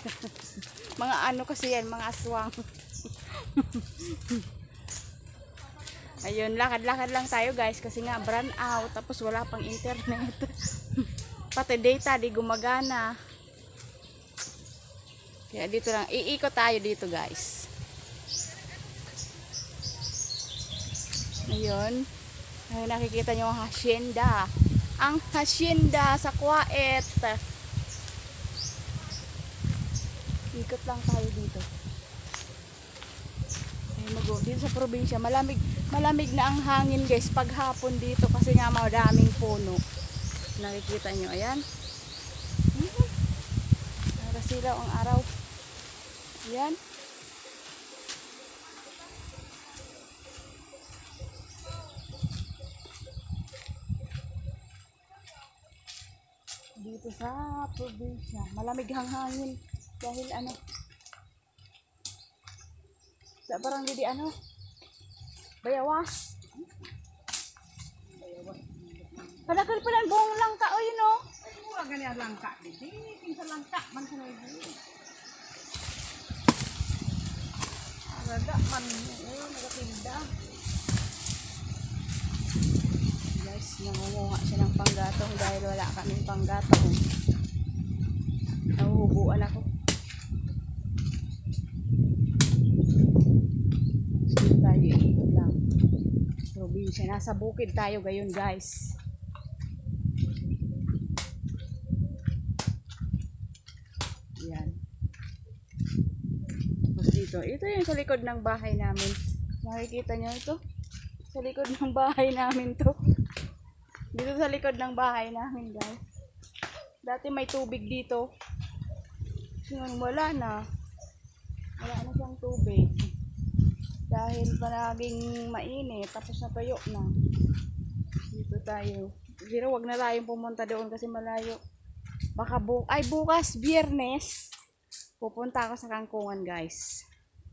Mga ano kasi yan, mga aswang. Ayun, lakad-lakad lang tayo guys kasi nga brand out tapos wala pang internet. Pati data di gumagana. Kaya dito lang, iikot tayo dito guys. Ayun. Ay, nakikita nyo ang hacienda. Ang hacienda sa Kuwait. Ikot lang tayo dito. Ay, dito sa probinsya, malamig na ang hangin guys paghapon dito kasi nga madaming puno. Nakikita nyo, ayan. Nakasilaw ang araw. Ayan. Dito sa probinsya, malamig ang hangin dahil ano, sa parang di ano, bayawas. Kadakal pala ang buong langka, o yun o. Ay, mura ganyan langka. Hindi, tingsa langka. Man sa nagiging. Agada man, nagatinda. Guys, nangunguha siya ng panggatong dahil wala kaming panggatong. Nahuhubuan ako. Dito tayo, ikot lang. Probinsya, nasa bukid tayo gayon guys. Yan. Tapos dito, ito yung sa likod ng bahay namin. Nakikita nyo ito? Sa likod ng bahay namin to. Dito sa likod ng bahay namin guys. Dati may tubig dito. Ngayon wala na. Wala na siyang tubig. Dahil palaging mainit. Tapos natuyo na. Dito tayo. Pero wag na tayong pumunta doon kasi malayo. Baka bukas, Biyernes. Pupunta ako sa Kangkungan guys.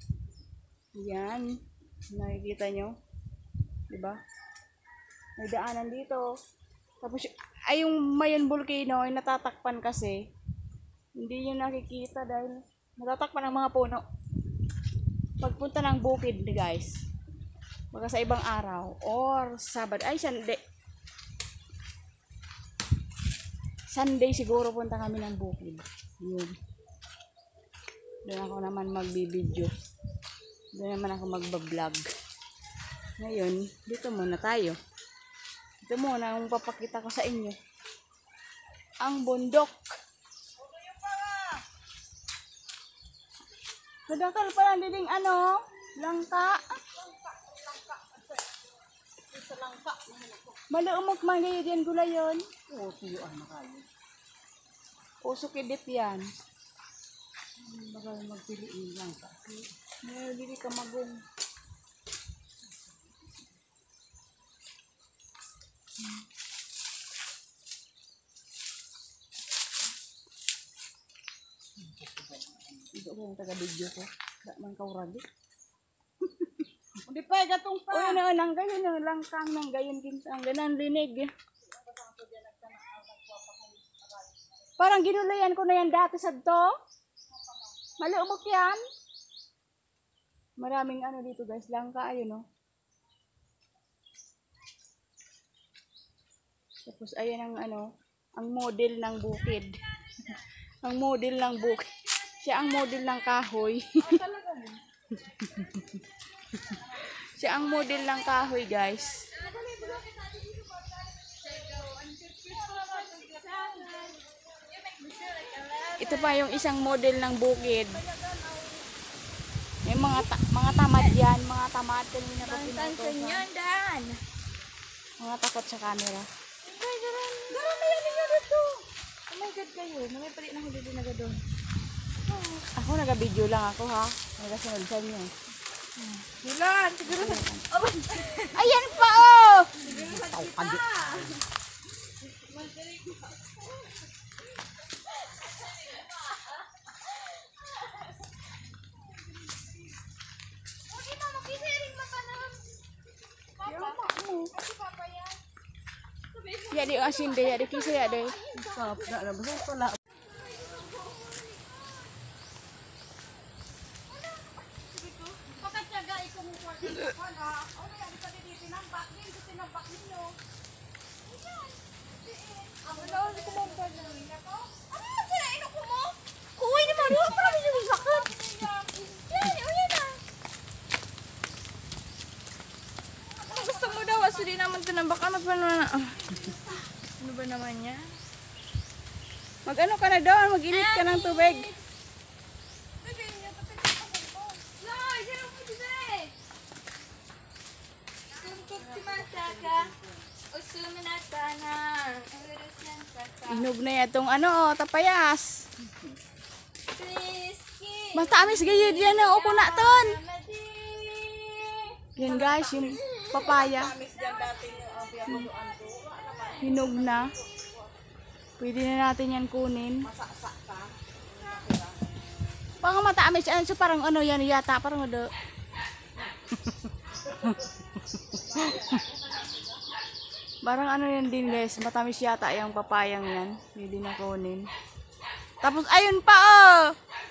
Yan. Nakikita nyo. Diba? May daanan dito. Tapos, ay yung Mayon Volcano ay natatakpan kasi. Hindi nyo nakikita dahil natatakpan ng mga puno. Pagpunta ng bukid guys. Baka sa ibang araw. Or Sabado. Ay, Sunday. Sunday siguro punta kami ng bukid. Yun. Doon ako naman magbibideo. Doon naman ako magbablog. Ngayon, dito muna tayo. Ito muna ang papakita ko sa inyo. Ang bundok. Nadakal pa lang dining ano, langka. Langka. Maluumok man kayo diyan gula yun. Oo, tuyuan na kayo. Puso kidit yan. Baka magpili yung langka. Dili ka magong. Ito ko yung taga-video ko. Wala man kauragi. Hindi pa, gatong pa. Uy, nang gayon, langkang nang gayon kinsang. Ganan linig. Parang ginulayan ko na yan dati sa to. Maluumok yan. Maraming ano dito guys. Langka, ayun o. Tapos ayan ang ano, ang model ng bukid. Ang model ng bukid. Siya ang model ng kahoy. Siya ang model ng kahoy, guys. Ito pa yung isang model ng bukid. May mga tamad yan, mga tamad kanina pa pinutusan. Mga takot sa camera. Oh my God kayo. May palit na huli din na doon. Ako naga-video lang ako ha. Nagasunod sa inyo. Ilan? Siguro sa... Ayan pa oh! Siguro sa kita. Ya di asin deh, ya di kisah ya deh. Stop. Nak na. Basta pala. Kuwi ni Mario, parang yung sakit. Yan, yan na. Ano gusto mo daw? Asuli naman tinambak. Ano ba na? Ano ba naman niya? Mag-ano ka na doon? Mag-init ka ng tubig. Inog na yatong ano, tapayas. Matamis gayud yan na upo na ton. Yan guys, yung papaya. Hinog na. Pwede na natin yan kunin. Pang matamis yan, so parang ano yan yata, parang ano. Parang ano yan din guys, matamis yata yung papayang yan. Pwede na kunin. Tapos ayun pa oh!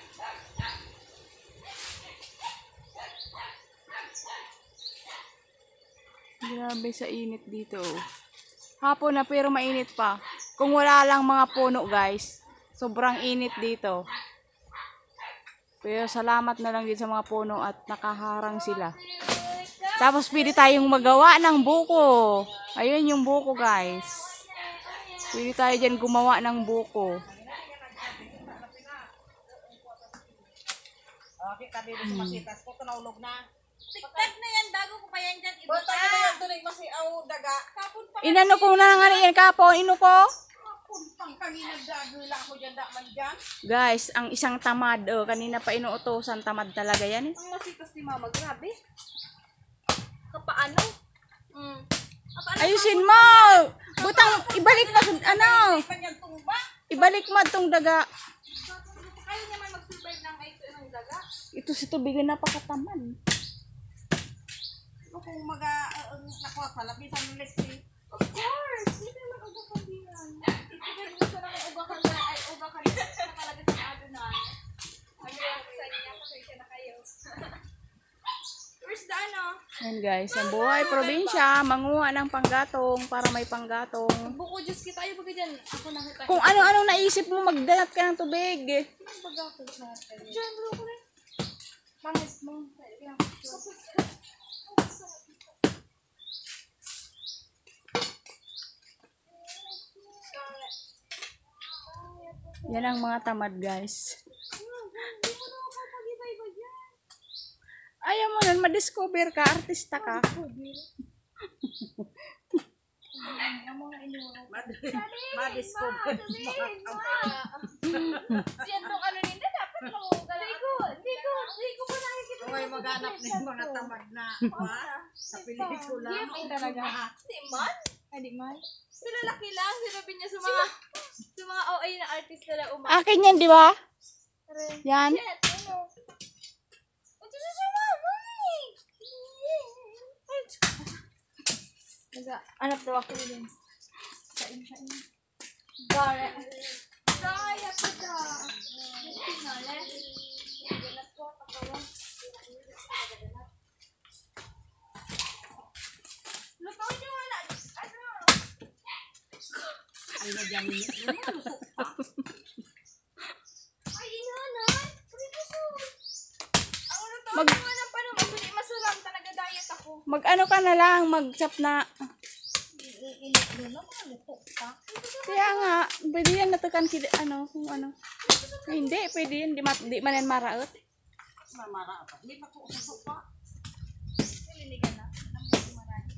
Grabe sa init dito oh. Hapon na pero mainit pa. Kung wala lang mga puno guys, sobrang init dito. Pero salamat na lang din sa mga puno at nakaharang sila. Tapos pwede tayong magawa ng buko. Ayun yung buko guys. Pwede tayo dyan gumawa ng buko. Okay, kami sa masitas ko, tunaulog na. Tiktak na yan, bago ko pa yan dyan. Bata na yan, tuloy masiaw daga. Inano ko na nga yan kapo, ino ko. Pang kanina dago lang ako dyan, daman dyan. Guys, ang isang tamad. Oh, kanina pa inuutosan, tamad talaga yan. Ang masitas ni mama, grabe. Kapaano? Ayusin mo! Butang, ibalik mo, ano? Kanyang tumba. Ibalik mo itong daga. Kaya naman mag-survive ng ito ng daga. Ito si tubigan napakatamad. Kung nakuha pala, bisan ng lesi. Of course! Hindi naman ugakan din yan. Pero gusto naman ugakan na, ay ugakan na talaga sa ano na. Mag-react sa inyo, pasensya na kayo. Where's the ano? Yan guys, ang buhay probinsya, manguha ng panggatong para may panggatong. Buko juice kita, ayaw baga dyan. Ako nakita. Kung ano-ano naisip mo, magdalat ka ng tubig. Ang baga ko sa atin. Diyan, bro ko rin. Pangit mo. Yan ang mga tamad guys. Ayaw mo nun, madiscover ka, artista ka. Ma-discover. Siyan tong ano nila, dapat mawagala. Hindi ko pa nakikita. Okay, maghanap ng mga tamad na sa pelikula. Ay, talaga. Si Man? Ay, di Man. Sila laki lang, sinabi niya sa mga OA na artist nila Akin yan, di ba? Yan. Yes, ano? Ito sa mama. Anak daw ako din. Sain. Gara. Kaya ko da. Tinale. Ganas ko patawa. Lupaw niyo wala. Ano? Ay, nadyan niya. Ay, inanay. Ang lupaw niyo wala pa naman. Hindi masalam talaga diet ako. Mag-ano ka na lang, mag-chop na. Iilit mo na mga lupo pa. Kaya nga, pwede yan natukan kung ano. Ay, hindi, pwede yan, di man yan maraot. Mamara pa. Hindi pa ko usap pa. Nilinigan na. Marami.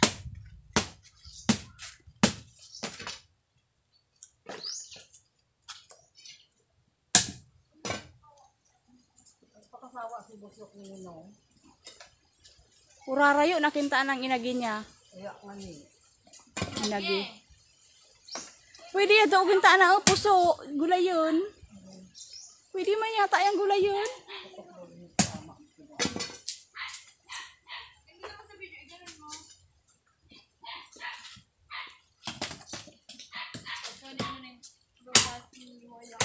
Pakasawa si Busok ni Nino. Urarayo, nakintaan ang inagi niya. Kaya nga ni. Inagi. Pwede yan daw kintaan na puso, gulay yun. Pwede man yata yung gulay yun. Hindi naman sa video, ganun mo. Pagkani ano na yung prutas ni Wayang.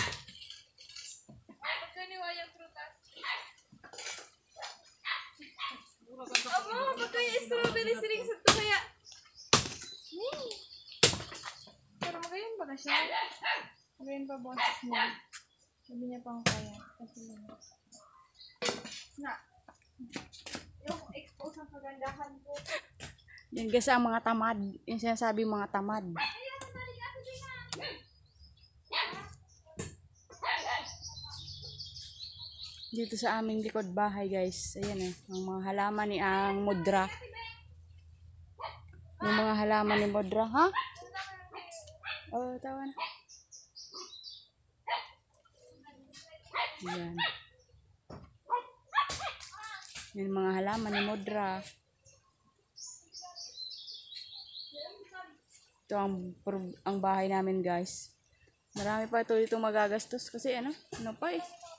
Pagkani Wayang prutas. pa siya. Sabihin pa boses niya. Sabi niya pang kaya. Kasi lang. Na. Yung expose ang kagandahan ko. Yan guys ang mga tamad. Yung sinasabi mga tamad. Dito sa aming likod bahay guys. Ayan ang mga halaman ni ang mudra. Yung mga halaman ni mudra, ha? Oh, tawa na. Ayan. Yan mga halaman ni mudra. Ito ang bahay namin guys. Marami pa ito dito magagastos kasi ano pa eh.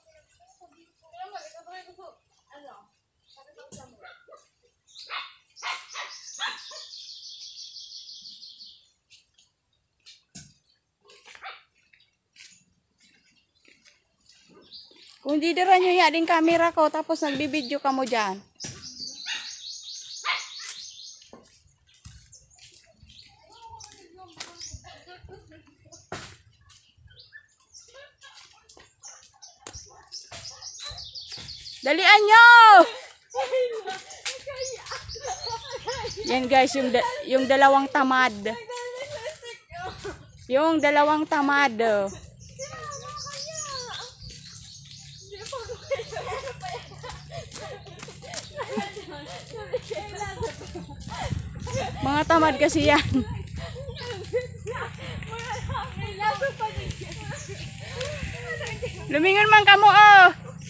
Kung didira nyo yung camera ko tapos nagbibideo ka mo dyan. Dalian nyo! Yan guys, yung dalawang tamad. Yung dalawang tamad. Mga tamad kasi yan. Lumingon man kamo oh.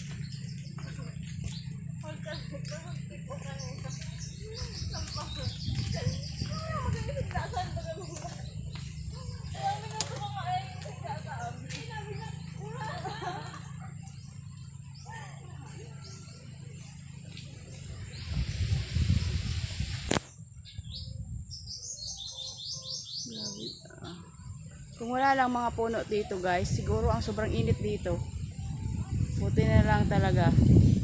Kung wala lang mga puno dito guys, siguro ang sobrang init dito. Buti na lang talaga.